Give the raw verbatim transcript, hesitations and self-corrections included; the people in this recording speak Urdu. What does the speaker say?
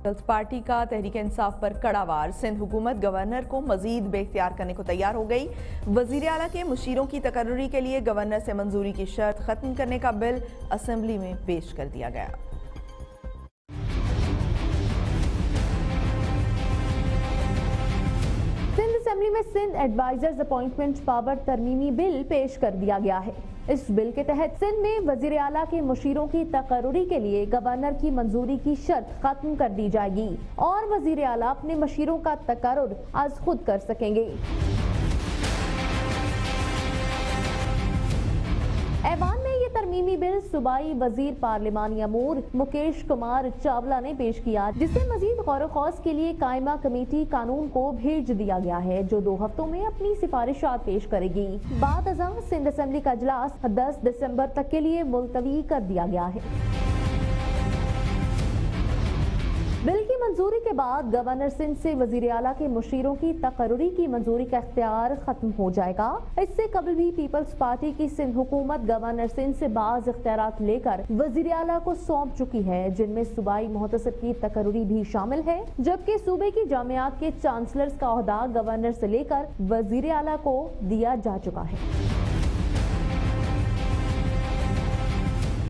پیپلز پارٹی کا تحریک انصاف پر کڑا وار، سندھ حکومت گورنر کو مزید بے اختیار کرنے کو تیار ہو گئی۔ وزیر اعلیٰ کے مشیروں کی تقرری کے لیے گورنر سے منظوری کی شرط ختم کرنے کا بل اسمبلی میں پیش کر دیا گیا۔ سندھ اسمبلی میں سندھ ایڈوائزرز اپوائنٹمنٹ پاور ترمیمی بل پیش کر دیا گیا ہے۔ اس بل کے تحت سندھ میں وزیر اعلیٰ کے مشیروں کی تقرری کے لیے گورنر کی منظوری کی شرط ختم کر دی جائے گی اور وزیر اعلیٰ اپنے مشیروں کا تقرر از خود کر سکیں گے۔ ایوان میں یہ ترمیمی بل صوبائی وزیر پارلیمانی امور مکیش کمار چاولہ نے پیش کیا، جسے مزید غور و خوض کے لیے قائمہ کمیٹی قانون کو بھیج دیا گیا ہے، جو دو ہفتوں میں اپنی سفارشات پیش کرے گی۔ بعد ازاں سندھ اسمبلی کا اجلاس دس دسمبر تک کے لیے ملتوی کر دیا گیا ہے۔ بل کی منظوری کے بعد گورنر سندھ سے وزیر اعلیٰ کے مشیروں کی تقرری کی منظوری کا اختیار ختم ہو جائے گا۔ اس سے قبل بھی پیپلز پارٹی کی سندھ حکومت گورنر سندھ سے بعض اختیارات لے کر وزیر اعلیٰ کو سونپ چکی ہے، جن میں صوبائی محتسب کی تقرری بھی شامل ہے، جبکہ صوبے کی جامعات کے چانسلرز کا عہدہ گورنر سے لے کر وزیر اعلیٰ کو دیا جا چکا ہے۔